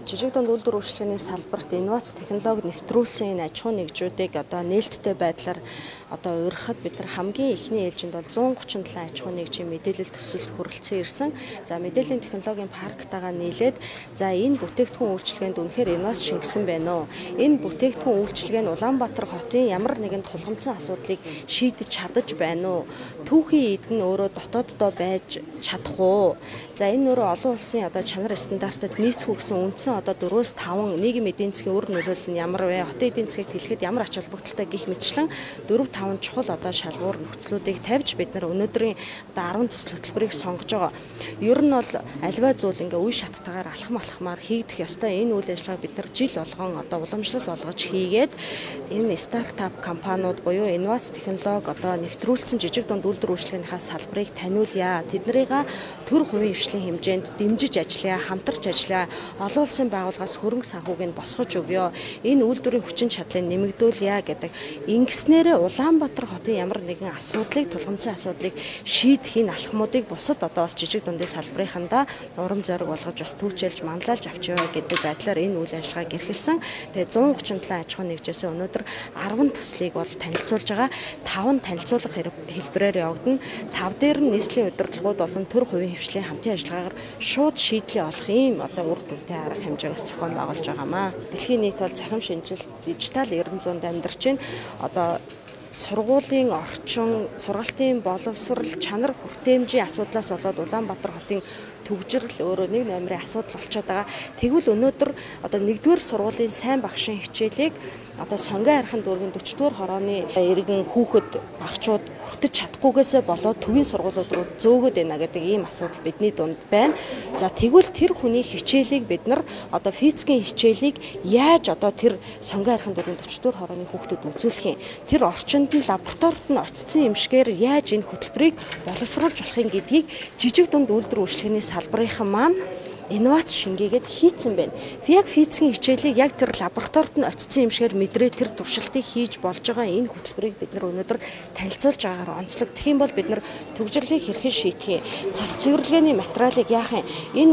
жижиг дунд үйлдвэр үйлчлэгээний салбарт инновац технологи нэвтрүүлсэн энэ аж ахуй нэгжүүдийг нээлттэй байдлаар урьхад бид нар хамгийн ихний ээлжинд бол 137 аж ахуй нэгжийн мэдээлэл төсөлд хүрэлцэн ирсэн. За мэдээллийн технологийн парктайгаа нийлээд энэ бүтээгдэхүүн үйлчилгээнд үнэхээр инновац шингэсэн байна уу? Энэ бүтээгдэхүүн үйлчилгээ нь Улаанбаатар хотын ямар нэгэн тулгамдсан асуудлыг шийдэж чадаж байна уу? Түүхийн эд нь өөрөө дотооддоо байж чадах уу? За энэ өөрөө олон улсын чанар стандартад нийцэх гэсэн үндсэн 4-5 нийгмийн эдийн засгийн үр нөлөөлөл нь ямар вэ? Хотын эдийн засгийг тэлэхэд ямар ач холбогдолтой гэх мэтчлэн 4-5 чухал шалгуур нөхцлүүдийг тавьж бид нар өнөөдрийн 10 төсөл хөтөлбөрийг сонгож байгаа. Ер нь бол альва зүйл үе шаттайгаар алхмаар хийгдэх ёстой. Энэ үйл ажиллагааг бид нар жил болгон уламжлал болгож хийгээд энэ стартап компаниуд буюу инновац технологи нэвтрүүлсэн жижиг дунд үйлдвэр үйлчлэгээнийхээ салбарыг таниулъя. Тэднийг төр хувийн хвшлийн хэмжээнд дэмжиж ажиллая, хамтарч ажиллая. Олон улсын байгууллагаас хөрөнгө санхүүг нь босгож өгье. Энэ үйлдвэрийн хүчин чадлыг нэмэгдүүлье гэдэг. Ингэснээрээ Улаанбаатар хотын ямар нэгэн тулгамдсан асуудлыг шийдэх энэ алхмуудыг бусад бас жижиг дундын салбарынхандаа урам зориг болгож бас түүчилж манлайлж авчив гэдэг байдлаар энэ үйл ажиллагааг эрхэлсэн. Тэгээ 137 аж ахуй нэгжээс өнөөдөр 10 төслийг бол танилцуулж байгаа. 5 танилцуулга хэлбэрээр явагдана. 5 дээр нь нийслэлийн удирдлагууд болон төр хувийн хвшлийн хамтын ажиллагаагаар шууд шийдлээ олох ийм үр дүнтэй арга хэмжээгээс зохион байгуулж байгаамаа. Дэлхийн нийт бол цахим шинжилт дижитал 900-д амьдарч байна. Сургуулийн орчин, сургалтын боловсрал, чанар хүртээмжийн асуудлаас болоод Улаанбаатар хотын төгжрөл өөрөө нэг номерын асуудал болчиход байгаа. Тэгвэл өнөөдөр 1-р сургуулийн сайн багшийн хичээлийг сонгон архин дүүргийн 40-р хорооны иргэн хүүхэд багчууд хүртэж чадахгүйгээсээ болоод төвийн сургуулиуд руу зөөгöd байна гэдэг ийм асуудал бидний дунд байна. За тэгвэл тэр хүний хичээлийг бид нар физикийн хичээлийг яаж тэр сонгон архин дүүргийн 40-р хорооны хүүхдэд үзүүлэх юм? Тэр орчинд нь лабораторид нь очсон юм шигээр яаж энэ хөтөлбөрийг боловсруулж болох юм гэдгийг жижиг дунд үйлдвэр үйлчлэгээний салбарынхан маань инновац шингээгээд хийцэн байна. Яг физикийн хичээлийг тэр лабораторид нь очсон юм шигээр мэдрээ тэр туршилтыг хийж болж байгаа энэ хөтөлбөрийг бид нар өнөөдөр танилцуулж байгаагаар онцлог. Тэгэх юм бол бид нар төгжрлийг хэрхэн шийдэх юм? Цас цэвэрлэгээний материалыг яах юм? Энэ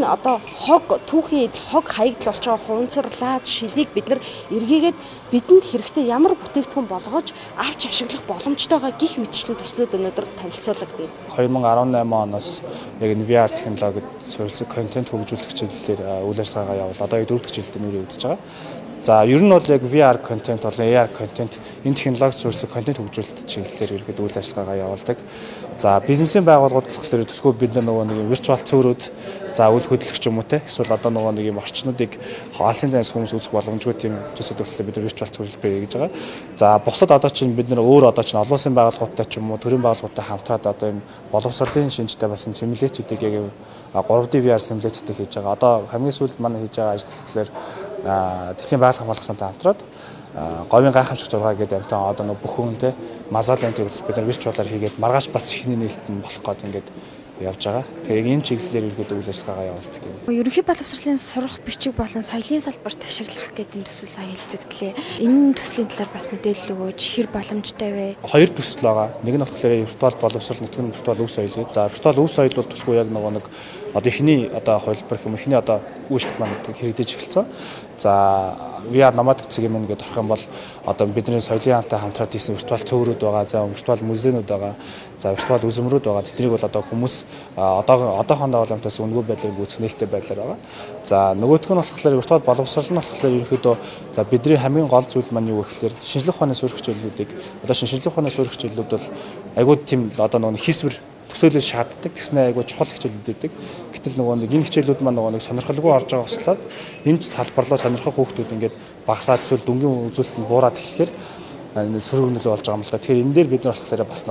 түүхийн хог хаягдл болж байгаа хуунцарлаад шилийг бид нар эргээгээд бидэнд хэрэгтэй ямар бүтээгдэхүүн болгож авч ашиглах боломжтойгоо гих мэтчлийн төслүүд өнөөдөр танилцуулагдана. 2018 оноос яг энэ VR технологид суурилсан контент хөгжүүлэх чиглэлээр үйл ажиллагаагаа явуул. Одоо 4-р жилдээ нүүр явагдаж байгаа. За ер нь бол яг VR контент болон AR контент энэ технологид суурилсан контент хөгжүүлэлт чиглэлээр ерөөд үйл ажиллагаагаа явуулдаг. За бизнесийн байгууллагууд болохоор төлхөө бид нэг виртуал цөөрүүд үйл хөдлөгч юм уу те эсвэл нэг юм орчнуудыг алсын зайс хүмүүс үзэх боломжгүй тийм төсөл төрөлтэй бид виртуал цөөрөлбөр хийж байгаа. За бусад чинь бид өөр олон улсын байгууллагуудтай ч юм уу төрийн байгууллагуудтай хамтраад ийм боловсролын шинжтэй бас юм симуляцүүдийг яг 3D VR симуляцүүдийг хийж байгаа. Хамгийн сүүлд манай хийж байгаа ажил болохоор дэлхийн байгууллага хамгаалалттай хамтраад говийн гайхамшиг 6 гэдэг амтан бүх хүн те мазалын төвс бид нар виртуалаар хийгээд маргааш бас ихний нээлттэй болох гээд ингээд явж байгаа. Тэгээ энэ чиглэлээр ерөөдөө үйл ажиллагаагаа явуулдаг юм. Ерөнхий боловсролын сурах бичиг болон соёлын салбарт ашиглах гэдэг төсөл сая хэлцэгдлээ. Энэ төслийн талаар бас мэдээлэл өгөөж хэр боломжтой вэ? 2 төсөл байгаа. Нэг нь болохоор виртуал боловсрол, нэг нь виртуал өв соёл гэдэг. За виртуал өв соёл бол төлхөө яг нэг ихний хувилбар юм ихний үе шат маань хэрэгдэж эхэлсэн. За VR номадик цэгийн гэдэг орох юм бол бидний соёлын хаантай хамтраад хийсэн виртуал цөөрүүд байгаа, за виртуал музейнүүд байгаа, за виртуал үзмрүүд байгаа. Тэднийг бол хүмүүс одоохондоо бол амтаас үнэгүй байдлаар гүйцэх нээлттэй байдлаар байгаа. За нөгөөх нь болохоор виртуал боловсрол нь болохоор ерөнхийдөө бидний хамгийн гол зүйл маань юу гэхээр шинжлэх ухааны суурь хичээлүүдийг шинжлэх ухааны суурь хичээлүүд бол айгүй тийм хийсвэр төсөөлөл шаарддаг. Тэгснэ айгүй чухал хичээлүүд үүдэг. Гэтэл энэ хичээлүүд маань сонирхолгүй орж байгаа услаад энэ салбарлаа сонирхох хүүхдүүд ингээд багасаад эсвэл дүнгийн үзүүлэлт нь буураад эхлэхээр сөрөг нөлөө болж байгаа юм л да. Тэгэхээр энэ дээр бид нар болохоор бас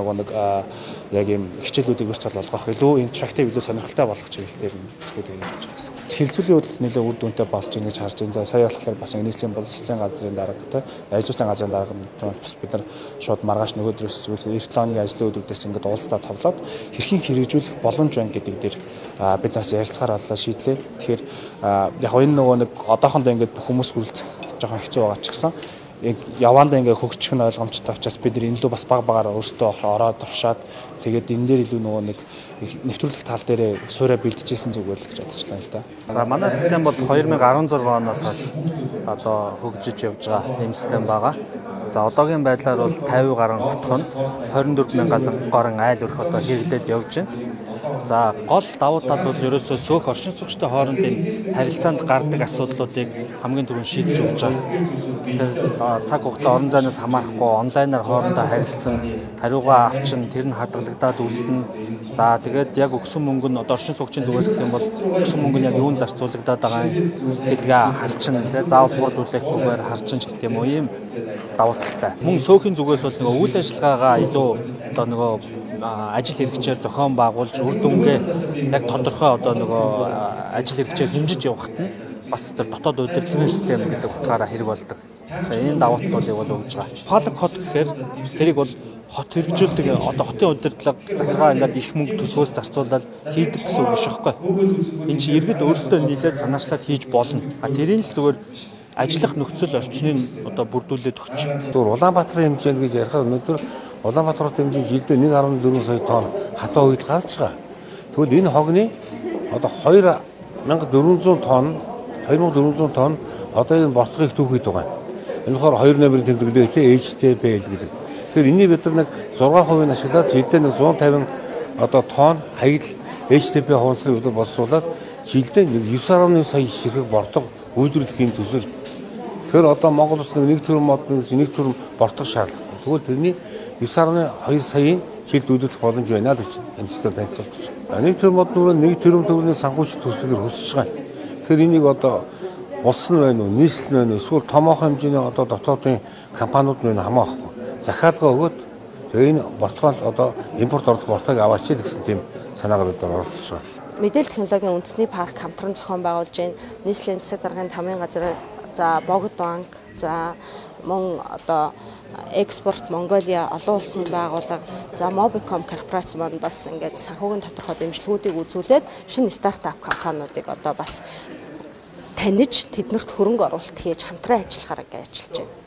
яг ийм хичээлүүдийг виртуал болгох илүү интерактив илүү сонирхолтой болгох чиглэлээр төслүүдийг хийж байгаа гэсэн. Хилцүүлийн хөдөлгөөн нэлээд үр дүнтэй болж байгаа гэж харж байна. За сая болохоор бас нийслэлийн боловсролын газрын дарга ажлын газрын дарга бас бид нар шууд маргааш нөгөөдрөөс зүйл эрт лооны ажлын өдрүүдээс ингээд уулзтаа тавлаад хэрхэн хэрэгжүүлэх боломж байна гэдэг дээр бид нас ярилцахаар боллоо шийдлээ. Тэгэхээр яг энэ нэг одоохондоо ингээд бүх хүмүүс хүрэлцэх жоохон хэцүү байгаа ч гэсэн яваандаа ингээ хөгжих нь ойлгомжтой учраас бид нар энэ лөө бас баг багаараа өөрсдөө ороод туршаад тэгээд энэ дээр илүү нөгөө нэг нэвтрүүлэх тал дээр суурь бэлдэжсэн зүгээр л гэж бодчихлаа л да. За манай систем бол 2016 оноос хойш одоо хөгжиж явж байгаа юм систем байгаа. За одоогийн байдлаар бол 50 гаруй хотхонд 24,000 гаруй айл өрх одоо хэрэглээд явж байна. За гол давуу тал бол ерөөсөө сөөх оршин суугчтай хоорондын харилцаанд гардаг асуудлуудыг хамгийн түрүүнд шийдэж өгч байгаа. Тэгэхээр цаг хугацаа орон зайнаас хамаарахгүй онлайнаар хоорондоо харилцсан, хариугаа авчин, тэр нь хадгалагдаад үлдэнэ. За тэгээд яг өгсөн мөнгө нь одоо оршин суугчийн зүгээс гэх юм бол өгсөн мөнгө нь яг юунд зарцуулагдаад байгаа гэдгээ харчин, тэгээд заавал бүлээгдэхүүнээр харчин ч гэдэг юм уу ийм давуу талтай. Мөн сөөхийн зүгээс бол нөгөө үйл ажиллагаагаа илүү одоо нөгөө ажил хэрэгчээр зохион байгуулж үр дүнгээ яг тодорхой одоо нөгөө ажил хэрэгчээр хэмжиж явахт нь бас дотоод удирдлагын систем гэдэг утгаараа хэрэг болдог. Энэ давуу талуудыг бол өгж байгаа. Public хот гэхээр тэрийг бол хот хэрэгжүүлдэг одоо хотын удирдлага захиргаа ингээд их мөнгө төсвөөс зарцуулаад хийдэг гэсэн үг биш байхгүй. Энд чинь иргэд өөрсдөө нийлээд санаачлаад хийж болно. Тэрийн л зүгээр ажиллах нөхцөл орчныг одоо бүрдүүлээд өгч. Зүгээр Улаанбаатарын хэмжээнд гэж ярихаар өнөөдөр Улаанбаатар хэмжээ жилдээ 1.4 сая тонн хатаа үед гарч байгаа. Тэгвэл энэ хогны одоо 2400 тонн одоо энэ бортгыг түүхийд байгаа. Энэ болохоор 2 номерын тэмдэглэлтэй HTPL гэдэг. Тэгэхээр энийг бид нар нэг 6% ашиглаад жилдээ нэг 150 одоо тонн хаягдл HTP хуансрыг өдөр боловсруулад жилдээ 9.1 сая ширхэг бортго үйлдвэрлэх юм төсөл. Тэгэхээр одоо Монгол улс нэг төрөм модны нэг төрөм бортго шаардлагатай. Тэгвэл тэрний 9.2 саяын жилд үйлдвэрлэх боломж байна гэж эмчтэй танилцуулж байна. Нэг төрөм мод нүрээ нэг төрөм төгрөгийн санхүүжилт төслөөр хөсөж байгаа. Тэгэхээр энийг одоо улс нь байна уу, нийслэл нь байна уу, эсвэл томоохон хэмжээний одоо дотоодын компаниуд нь хамаахгүй захиалга өгөөд тэгээ энэ бортгоо одоо импорт орлох бортыг аваач гэсэн тийм санаагаар бид оролцож байгаа. Мэдээлэл технологийн үндэсний парк хамтран зохион байгуулж байна. Нийслэлийн засаг даргын тамирын газар, за Богд банк, за мөн одоо Экспорт Монголиа олон улсын байгууллага, за Mobicom корпорац маань бас ингээд санхүүгийн тодорхой дэмжлэгүүдийг үзүүлээд шинэ стартап компаниудыг одоо бас таниж тэднэрт хөрөнгө оруулалт хийж хамтран ажиллахаар ажиллаж байна.